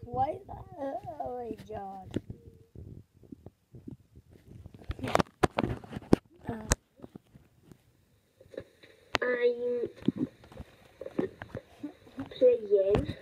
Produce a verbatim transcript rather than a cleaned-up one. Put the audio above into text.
Why is that? Uh, oh my god. Uh, I'm playing